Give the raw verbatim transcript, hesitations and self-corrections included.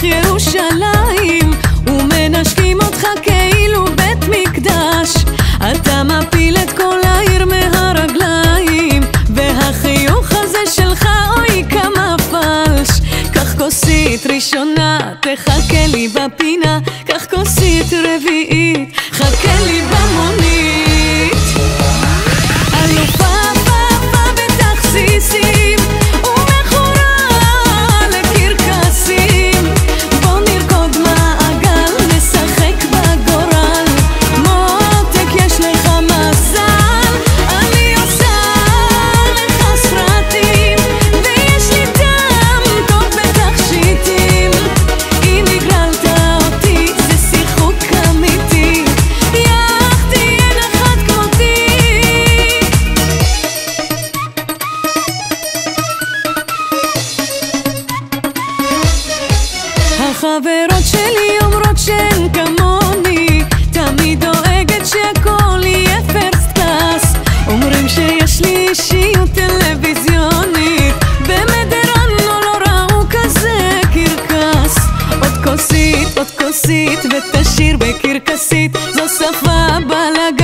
ירושלים ומנשקים אותך כאילו בית מקדש. אתה מפיל את כל העיר מהרגליים, והחיוך הזה שלך אוי כמה פלש. קח כוסית ראשונה, תחכה לי בפינה, קח כוסית רביעית, חכה לי במונית. אלופה פאפה בתכסיסים ומכורה לקרקסים, בוא נרקוד מעגל, נשחק בגורל. מותק יש לך מזל, אני עושה לך סרטים, ויש לי טעם טוב בתכשיטים. אם הגרלת אותי זה שיחוק אמיתי, יחתי אין אחת כמותי. החברות שלי אומרות שהן כמוני, תמיד דואגת שהכל יהיה פרסט קלאס. אומרים שיש לי אישיות טלוויזיונית, במדרנו לא ראו כזה קרקס. עוד כוסית, עוד כוסית ותשאיר בקרקסית, זו שפה בלגנית.